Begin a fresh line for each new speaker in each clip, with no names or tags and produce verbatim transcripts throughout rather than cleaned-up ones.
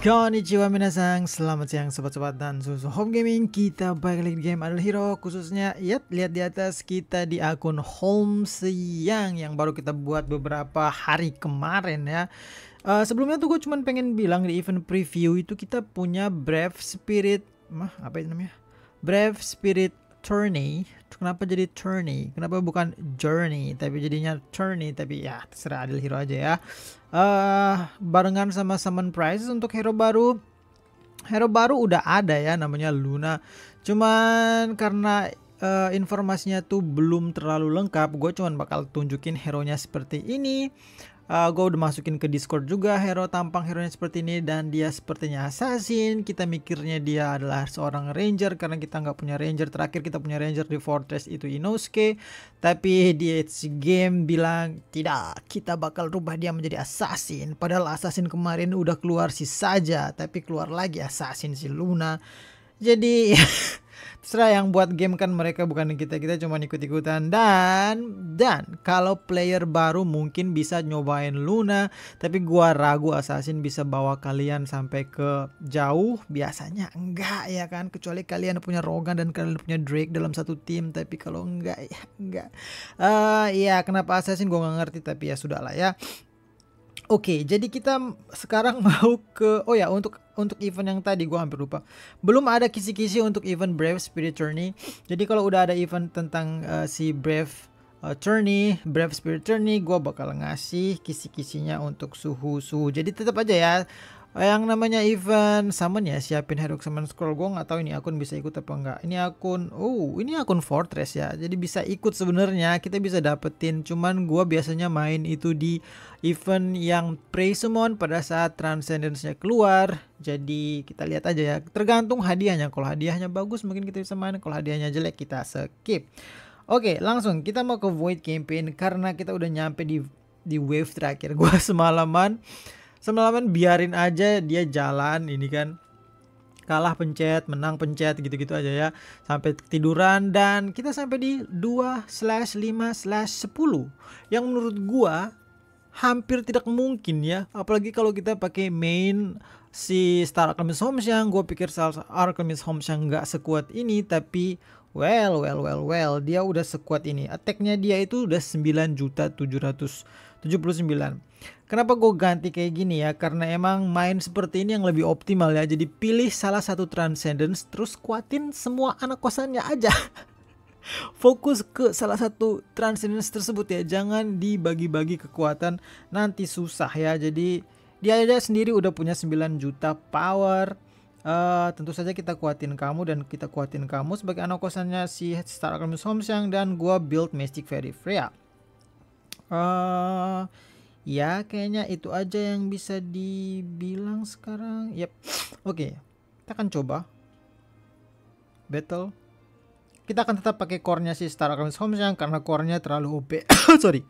Konnichiwa minasang, selamat siang sobat-sobat dan susu home gaming. Kita balik lagi di game Idle Hero, khususnya yep, lihat di atas kita di akun home siang yang baru kita buat beberapa hari kemarin ya. Uh, sebelumnya tuh gue cuman pengen bilang di event preview itu kita punya Brave Spirit, mah apa itu namanya? Brave Spirit Tourney. Kenapa jadi Tourney? Kenapa bukan Journey tapi jadinya Tourney? Tapi ya terserah Idle Hero aja ya. Uh, barengan sama summon prizes untuk hero baru. Hero baru udah ada ya, namanya Luna. Cuman karena uh, informasinya tuh belum terlalu lengkap, gue cuman bakal tunjukin hero-nya seperti ini. Uh, gue udah masukin ke Discord juga hero tampang hero-nya seperti ini, dan dia sepertinya assassin. Kita mikirnya dia adalah seorang ranger karena kita nggak punya ranger. Terakhir kita punya ranger di Fortress itu Inosuke, tapi di game bilang tidak, kita bakal rubah dia menjadi assassin. Padahal assassin kemarin udah keluar si Saja, tapi keluar lagi assassin si Luna. Jadi terserah, yang buat game kan mereka, bukan kita, kita cuma ikut-ikutan. Dan dan kalau player baru mungkin bisa nyobain Luna, tapi gua ragu assassin bisa bawa kalian sampai ke jauh. Biasanya enggak ya kan, kecuali kalian punya Rogan dan kalian punya Drake dalam satu tim. Tapi kalau enggak ya enggak. Uh, ya kenapa assassin gua nggak ngerti, tapi ya sudahlah ya. Oke, jadi kita sekarang mau ke, oh ya, untuk untuk event yang tadi gue hampir lupa, belum ada kisi-kisi untuk event Brave Spirit Tourney. Jadi kalau udah ada event tentang uh, si Brave uh, Tourney, Brave Spirit Tourney, gue bakal ngasih kisi-kisinya untuk suhu-suhu. Jadi tetap aja ya, yang namanya event summon ya, siapin hero summon scroll. Gue nggak tahu ini akun bisa ikut apa enggak. Ini akun, oh ini akun Fortress ya, jadi bisa ikut sebenarnya, kita bisa dapetin. Cuman gue biasanya main itu di event yang pre-summon pada saat Transcendence-nya keluar. Jadi kita lihat aja ya, tergantung hadiahnya. Kalau hadiahnya bagus mungkin kita bisa main, kalau hadiahnya jelek kita skip. Oke, langsung kita mau ke Void Campaign karena kita udah nyampe di di wave terakhir. Gue semalaman Semalaman biarin aja dia jalan, ini kan kalah pencet, menang pencet, gitu-gitu aja ya, sampai tiduran. Dan kita sampai di dua slash lima slash sepuluh yang menurut gua hampir tidak mungkin ya, apalagi kalau kita pakai main si Star Alchemist Homesiang. Gue pikir Star Alchemist Homesiang nggak sekuat ini, tapi well well well well dia udah sekuat ini. Attack-nya dia itu udah sembilan juta tujuh ratus tujuh puluh sembilan. Kenapa gue ganti kayak gini ya? Karena emang main seperti ini yang lebih optimal ya. Jadi pilih salah satu Transcendence, terus kuatin semua anak kosannya aja. Fokus ke salah satu Transcendence tersebut ya. Jangan dibagi-bagi kekuatan, nanti susah ya. Jadi dia aja sendiri udah punya sembilan juta power. Uh, tentu saja kita kuatin kamu, dan kita kuatin kamu sebagai anak kosannya si Star Alchemist Homesiang. Dan gue build Mystic Fairy Freya. Uh, Ya kayaknya itu aja yang bisa dibilang sekarang. Yep. Oke, okay. Kita akan coba battle. Kita akan tetap pakai core-nya si Star Alchemist Homesiang karena core-nya terlalu O P. Sorry.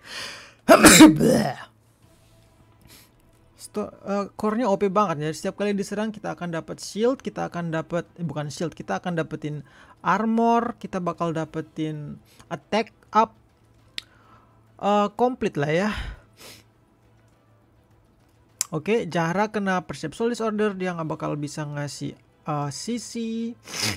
uh, core-nya O P banget ya. Setiap kali diserang kita akan dapat shield, kita akan dapat eh, bukan shield, kita akan dapetin armor, kita bakal dapetin attack up uh, complete lah ya. Oke, okay, Jahra kena Perceptual Disorder, dia nggak bakal bisa ngasih uh, sisi.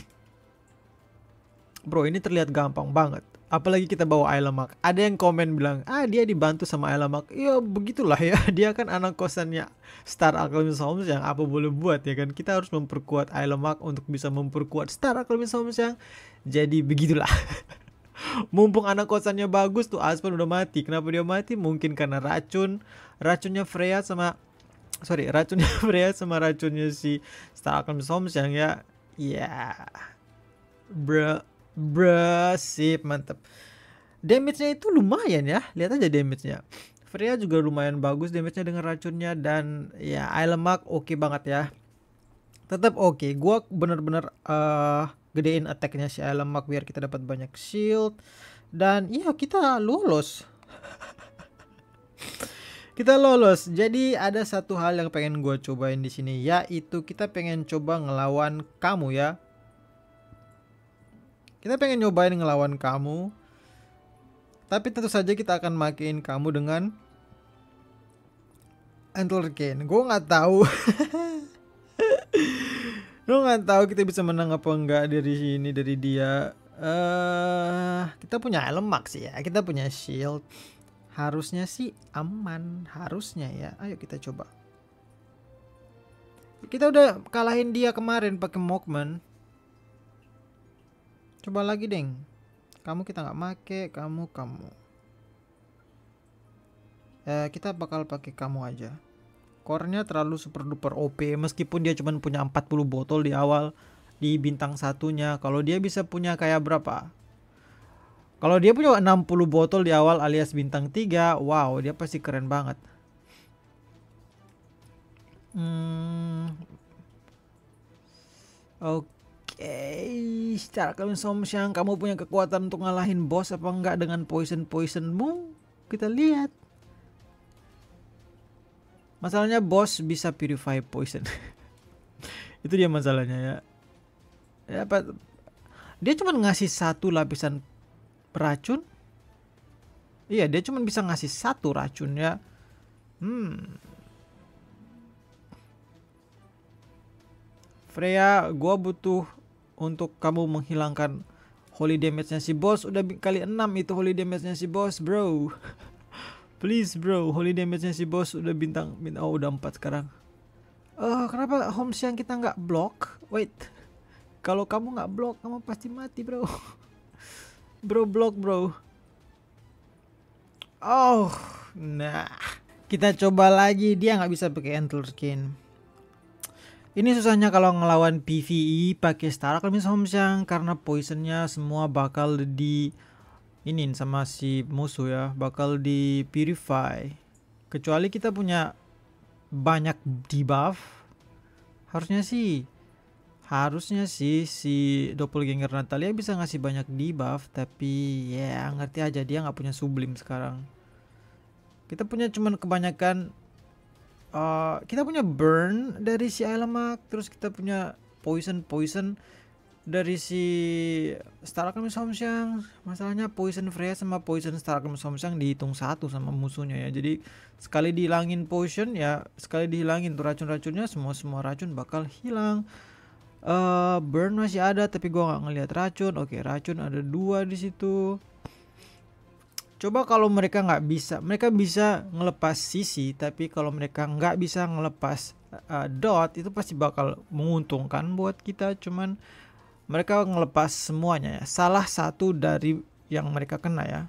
Bro, ini terlihat gampang banget. Apalagi kita bawa Ailamak. Ada yang komen bilang, ah dia dibantu sama Ailamak. Ya begitulah ya, dia kan anak kosannya Star Alchemist Homesiang, apa boleh buat ya kan. Kita harus memperkuat Ailamak untuk bisa memperkuat Star Alchemist Homesiang. Jadi begitulah. Mumpung anak kosannya bagus tuh, Aspen udah mati. Kenapa dia mati? Mungkin karena racun. Racunnya Freya sama Sorry, racunnya Freya sama racunnya si Star Alchemist Homesiang ya. Ya yeah. Bro, bro, sip, mantep. Damage-nya itu lumayan ya. Lihat aja damage-nya. Freya juga lumayan bagus damage-nya dengan racunnya. Dan ya Ailamak oke okay banget ya. Tetap oke okay. Gua bener-bener uh, gedein attack-nya si Ailamak biar kita dapat banyak shield. Dan iya kita lolos. Kita lolos. Jadi ada satu hal yang pengen gue cobain di sini, yaitu kita pengen coba ngelawan kamu ya. Kita pengen nyobain ngelawan kamu. Tapi tentu saja kita akan makin kamu dengan Antler Cane. Gue nggak tahu Lu nggak tahu kita bisa menang apa enggak dari sini, dari dia. Eh, uh, kita punya elemak sih ya, kita punya shield. Harusnya sih aman, harusnya ya. Ayo kita coba. Kita udah kalahin dia kemarin pakai Mokman. Coba lagi, Deng. Kamu kita nggak make, kamu kamu. Eh, kita bakal pakai kamu aja. Core-nya terlalu super duper O P meskipun dia cuma punya empat puluh botol di awal di bintang satunya. Kalau dia bisa punya kayak berapa? Kalau dia punya enam puluh botol di awal alias bintang tiga, wow, dia pasti keren banget. Hmm. Oke, okay. Secara Somsyang, kamu punya kekuatan untuk ngalahin bos apa enggak dengan poison-poisonmu? Kita lihat. Masalahnya bos bisa purify poison. Itu dia masalahnya ya. Ya apa? Dia cuma ngasih satu lapisan racun. Iya, dia cuma bisa ngasih satu racun ya. Hmm. Freya, gua butuh untuk kamu menghilangkan holy damage-nya si bos. Udah kali enam itu holy damage-nya si bos, bro. Please bro, holy damage-nya si bos udah bintang, bintang oh udah empat sekarang. Oh, kenapa Holmes yang kita nggak block? Wait, kalau kamu nggak block, kamu pasti mati bro. Bro block bro. Oh, nah kita coba lagi. Dia nggak bisa pakai Antler Skin. Ini susahnya kalau ngelawan P V E pakai Star Alchemist Homesiang karena poisonnya semua bakal di ini sama si musuh ya, bakal di purify. Kecuali kita punya banyak debuff. Harusnya sih harusnya sih si doppelganger Natalia bisa ngasih banyak debuff, tapi ya ngerti aja dia nggak punya sublim sekarang. Kita punya cuman kebanyakan uh, kita punya burn dari si Ailamak, terus kita punya poison poison dari si Star Alchemist Homesiang. Masalahnya poison Freya sama poison Star Alchemist Homesiang dihitung satu sama musuhnya ya. Jadi sekali dihilangin poison ya, sekali dihilangin tuh racun-racunnya, semua semua racun bakal hilang. Uh, burn masih ada tapi gua nggak ngelihat racun. Oke, racun ada dua di situ. Coba kalau mereka nggak bisa, mereka bisa ngelepas sisi, tapi kalau mereka nggak bisa ngelepas uh, dot itu pasti bakal menguntungkan buat kita. Cuman mereka ngelepas semuanya ya. Salah satu dari yang mereka kena ya.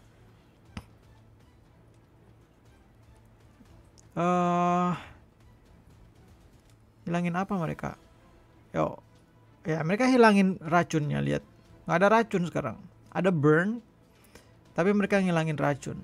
Uh, hilangin apa mereka? Yo, ya mereka hilangin racunnya. Lihat, nggak ada racun sekarang. Ada burn, tapi mereka ngilangin racun.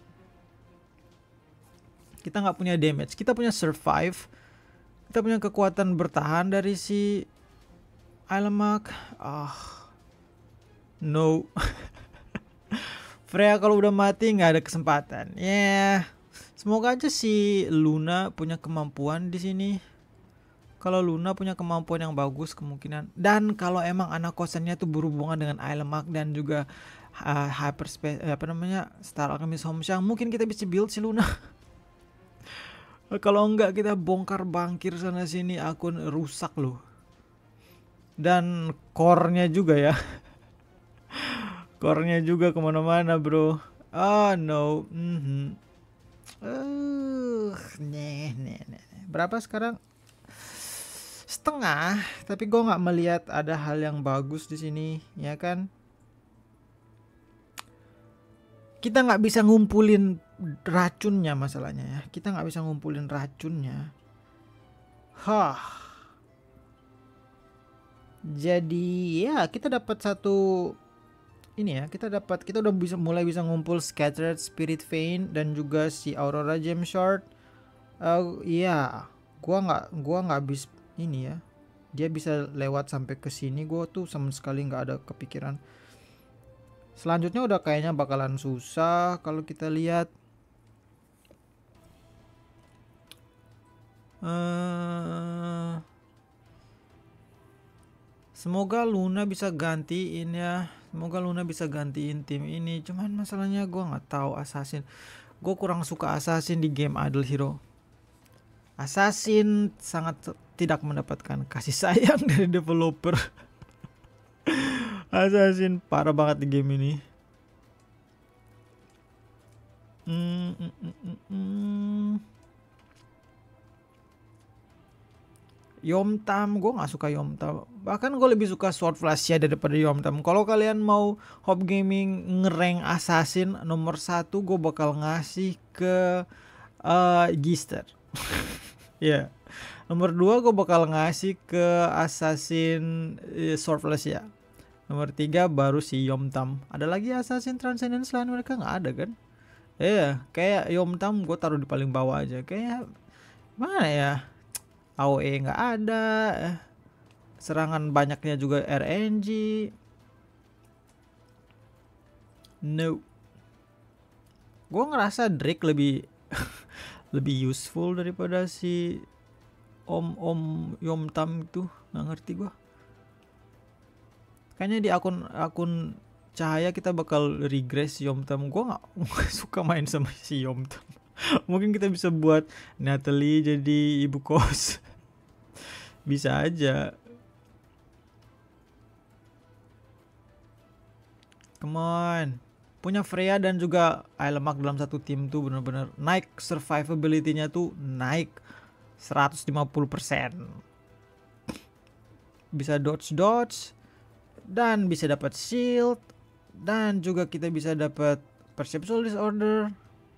Kita nggak punya damage. Kita punya survive. Kita punya kekuatan bertahan dari si Ailamak. Ah, oh, no. Freya kalau udah mati nggak ada kesempatan. Ya, yeah. Semoga aja si Luna punya kemampuan di sini. Kalau Luna punya kemampuan yang bagus kemungkinan. Dan kalau emang anak kosannya tuh berhubungan dengan Ailamak dan juga uh, hyperspace uh, apa namanya Star Alchemist Homesiang, mungkin kita bisa build si Luna. Kalau enggak kita bongkar bangkir sana sini, akun rusak loh. Dan core-nya juga ya. Core-nya juga kemana-mana bro. Oh no. Mm-hmm. uh, nih, nih, nih. Berapa sekarang? Setengah. Tapi gue nggak melihat ada hal yang bagus di sini, ya kan? Kita nggak bisa ngumpulin racunnya masalahnya ya. Kita nggak bisa ngumpulin racunnya. Hah. Jadi ya kita dapat satu ini ya, kita dapat kita udah bisa mulai bisa ngumpul Scattered Spirit Vein dan juga si Aurora Gem Shard. Uh, ya, gua nggak gua nggak habis ini ya. Dia bisa lewat sampai ke sini, gua tuh sama sekali nggak ada kepikiran. Selanjutnya udah kayaknya bakalan susah kalau kita lihat. Uh, Semoga Luna bisa gantiin ya. Semoga Luna bisa gantiin tim ini. Cuman masalahnya gue nggak tahu Assassin. Gue kurang suka Assassin di game Idle Hero. Assassin sangat tidak mendapatkan kasih sayang dari developer. Assassin parah banget di game ini. Hmm, mm, mm, mm, mm. Yomtam, gue nggak suka Yomtam. Bahkan gue lebih suka Sword Flash ya daripada Yomtam. Kalau kalian mau Hope Gaming ngerank Assassin nomor satu, gue bakal ngasih ke uh, Gister. Ya. Yeah. Nomor dua gue bakal ngasih ke Assassin uh, Sword Flash ya. Nomor tiga baru si Yomtam. Ada lagi Assassin Transcendence selain mereka nggak ada kan? Ya, yeah, kayak Yomtam gue taruh di paling bawah aja. Kayak mana ya? A O E nggak ada, serangan banyaknya juga R N G. No, gue ngerasa Drake lebih lebih useful daripada si Om Om Yomtam itu, nggak ngerti gue. Kayaknya di akun akun Cahaya kita bakal regress Yomtam. Gue nggak suka main sama si Yomtam. Mungkin kita bisa buat Natalie jadi ibu kos. Bisa aja. Come on. Punya Freya dan juga Ailemak dalam satu tim tuh bener-bener naik, survivability-nya tuh naik seratus lima puluh persen. Bisa dodge-dodge dan bisa dapat shield dan juga kita bisa dapat perceptual disorder.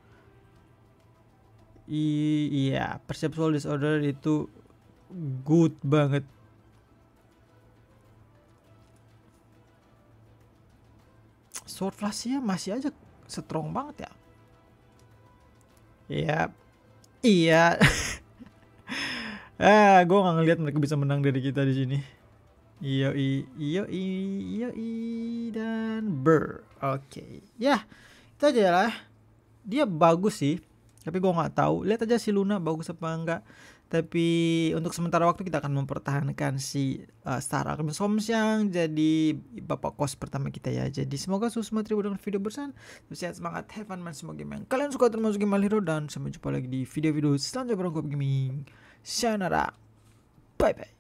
I iya, perceptual disorder itu good banget. Sword Flash ya masih aja strong banget ya. Iya. Iya. Ah, gue nggak ngeliat mereka bisa menang dari kita di sini. Iyo i, iyo i, iyo i dan ber. Oke. Okay. Ya, itu aja lah. Dia bagus sih. Tapi gue nggak tahu. Lihat aja si Luna bagus apa enggak. Tapi untuk sementara waktu kita akan mempertahankan si uh, Star Alchemist Holmes yang jadi bapak kos pertama kita ya. Jadi semoga sukses semua terhibur dengan video bersan. Sehat, semangat, have fun, man, semua game yang kalian suka termasuk game Hero. Dan sampai jumpa lagi di video-video selanjutnya bareng gue Gaming. Sayonara. Bye bye.